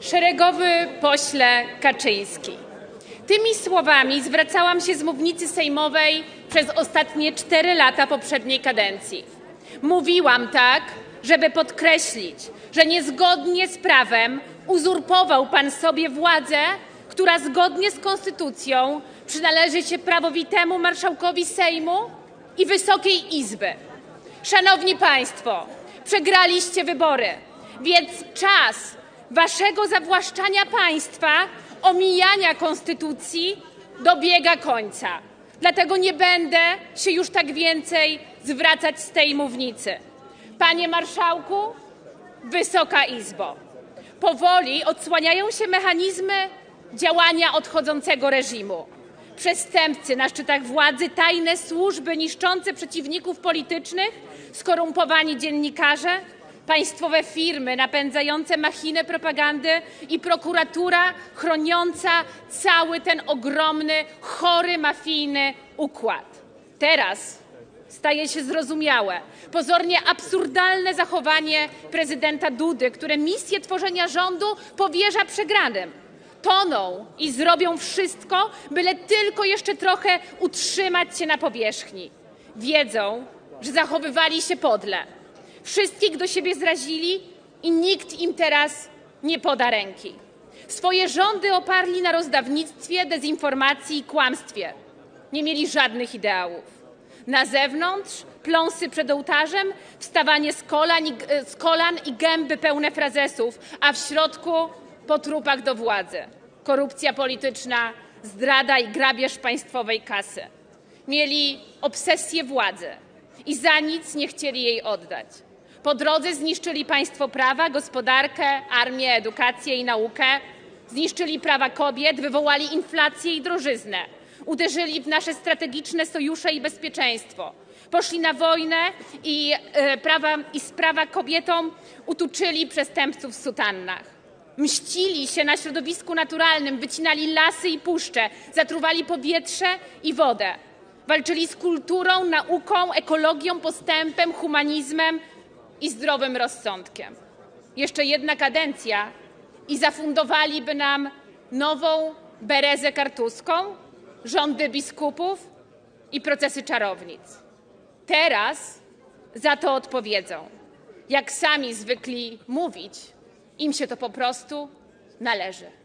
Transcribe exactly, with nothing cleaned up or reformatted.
Szeregowy pośle Kaczyński, tymi słowami zwracałam się z mównicy sejmowej przez ostatnie cztery lata poprzedniej kadencji. Mówiłam tak, żeby podkreślić, że niezgodnie z prawem uzurpował pan sobie władzę, która zgodnie z konstytucją przynależy się prawowitemu marszałkowi Sejmu i Wysokiej Izby. Szanowni państwo, przegraliście wybory, więc czas waszego zawłaszczania państwa, omijania konstytucji dobiega końca. Dlatego nie będę się już tak więcej zwracać z tej mównicy. Panie marszałku, Wysoka Izbo, powoli odsłaniają się mechanizmy działania odchodzącego reżimu. Przestępcy na szczytach władzy, tajne służby niszczące przeciwników politycznych, skorumpowani dziennikarze, państwowe firmy napędzające machinę propagandy i prokuratura chroniąca cały ten ogromny, chory, mafijny układ. Teraz staje się zrozumiałe, pozornie absurdalne zachowanie prezydenta Dudy, które misję tworzenia rządu powierza przegranym. Toną i zrobią wszystko, byle tylko jeszcze trochę utrzymać się na powierzchni. Wiedzą, że zachowywali się podle. Wszystkich do siebie zrazili i nikt im teraz nie poda ręki. Swoje rządy oparli na rozdawnictwie, dezinformacji i kłamstwie. Nie mieli żadnych ideałów. Na zewnątrz pląsy przed ołtarzem, wstawanie z kolan, i, z kolan i gęby pełne frazesów, a w środku po trupach do władzy. Korupcja polityczna, zdrada i grabież państwowej kasy. Mieli obsesję władzy i za nic nie chcieli jej oddać. Po drodze zniszczyli państwo prawa, gospodarkę, armię, edukację i naukę. Zniszczyli prawa kobiet, wywołali inflację i drożyznę. Uderzyli w nasze strategiczne sojusze i bezpieczeństwo. Poszli na wojnę i, e, prawa, i z prawa kobietom utuczyli przestępców w sutannach. Mścili się na środowisku naturalnym, wycinali lasy i puszcze, zatruwali powietrze i wodę. Walczyli z kulturą, nauką, ekologią, postępem, humanizmem i zdrowym rozsądkiem. Jeszcze jedna kadencja i zafundowaliby nam nową Berezę Kartuską, rządy biskupów i procesy czarownic. Teraz za to odpowiedzą. Jak sami zwykli mówić, im się to po prostu należy.